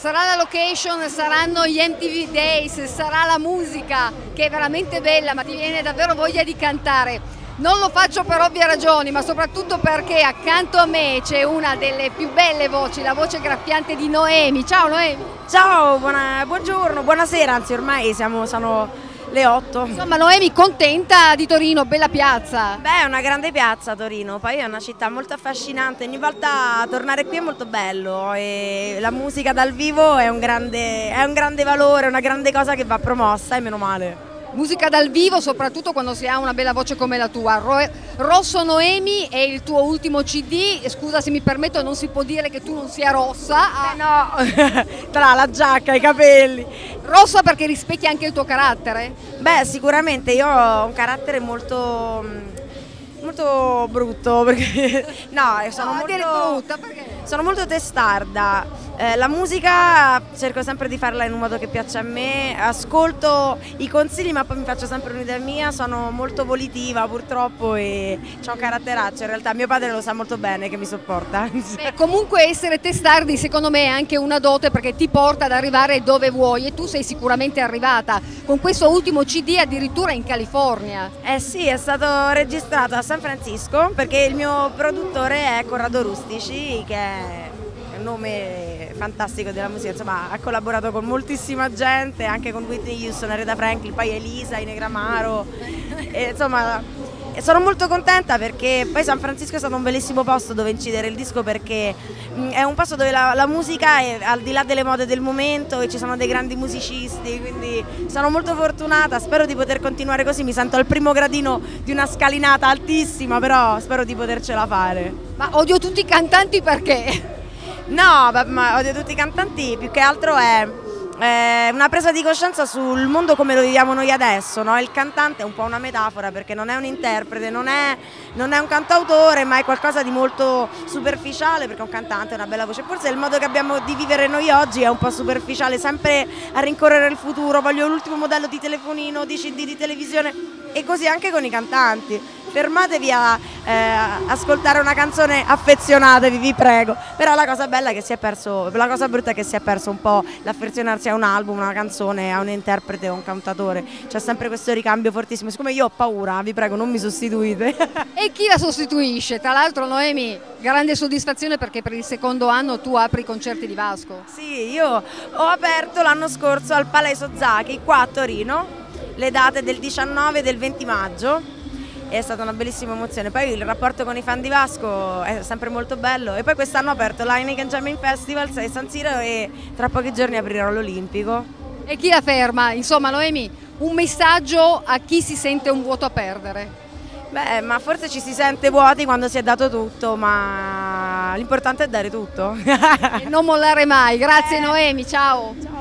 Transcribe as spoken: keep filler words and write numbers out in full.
Sarà la location, saranno gli M T V Days, sarà la musica che è veramente bella, ma ti viene davvero voglia di cantare. Non lo faccio per ovvie ragioni, ma soprattutto perché accanto a me c'è una delle più belle voci, la voce graffiante di Noemi. Ciao Noemi! Ciao, buona, buongiorno, buonasera, anzi ormai siamo, sono le otto. Insomma Noemi, contenta di Torino, bella piazza. Beh, è una grande piazza Torino, poi è una città molto affascinante, ogni volta tornare qui è molto bello e la musica dal vivo è un grande, è un grande valore, una grande cosa che va promossa e meno male. Musica dal vivo, soprattutto quando si ha una bella voce come la tua. Ro Rosso Noemi è il tuo ultimo C D, scusa se mi permetto, non si può dire che tu non sia rossa. Eh no, tra la giacca e i capelli. Rossa perché rispecchia anche il tuo carattere? Beh, sicuramente io ho un carattere molto, molto brutto, perché no, sono, no, molto, brutta, perché? sono molto testarda. Eh, la musica cerco sempre di farla in un modo che piaccia a me, ascolto i consigli ma poi mi faccio sempre un'idea mia, sono molto volitiva purtroppo e ho un caratteraccio, in realtà mio padre lo sa molto bene che mi sopporta. Beh, comunque essere testardi secondo me è anche una dote perché ti porta ad arrivare dove vuoi e tu sei sicuramente arrivata con questo ultimo C D addirittura in California. Eh sì, è stato registrato a San Francisco perché il mio produttore è Corrado Rustici, che è un nome fantastico della musica, insomma ha collaborato con moltissima gente, anche con Whitney Houston, Aretha Franklin, poi Elisa, Inegramaro, e insomma sono molto contenta perché poi San Francisco è stato un bellissimo posto dove incidere il disco perché mh, è un posto dove la, la musica è al di là delle mode del momento e ci sono dei grandi musicisti, quindi sono molto fortunata, spero di poter continuare così, mi sento al primo gradino di una scalinata altissima, però spero di potercela fare. Ma odio tutti i cantanti perché? No, ma odio tutti i cantanti, più che altro è, è una presa di coscienza sul mondo come lo viviamo noi adesso, no? Il cantante è un po' una metafora perché non è un interprete, non è, non è un cantautore, ma è qualcosa di molto superficiale perché un cantante ha una bella voce. Forse il modo che abbiamo di vivere noi oggi è un po' superficiale, sempre a rincorrere il futuro, voglio l'ultimo modello di telefonino, di C D, di televisione e così anche con i cantanti. Fermatevi a eh, ascoltare una canzone, affezionatevi, vi prego. Però la cosa bella è che si è perso, la cosa brutta è che si è perso un po' l'affezionarsi a un album, una canzone, a un interprete o un cantatore. C'è sempre questo ricambio fortissimo. Siccome io ho paura, vi prego, non mi sostituite. E chi la sostituisce? Tra l'altro Noemi, grande soddisfazione perché per il secondo anno tu apri i concerti di Vasco. Sì, io ho aperto l'anno scorso al Palais Ozaki qua a Torino, le date del diciannove e del venti maggio. È stata una bellissima emozione, poi il rapporto con i fan di Vasco è sempre molto bello e poi quest'anno ho aperto l'Heineken Jamming Festival a San Siro e tra pochi giorni aprirò l'Olimpico. E chi la ferma? Insomma Noemi, un messaggio a chi si sente un vuoto a perdere. Beh, ma forse ci si sente vuoti quando si è dato tutto, ma l'importante è dare tutto. E non mollare mai, grazie eh. Noemi, ciao! Ciao.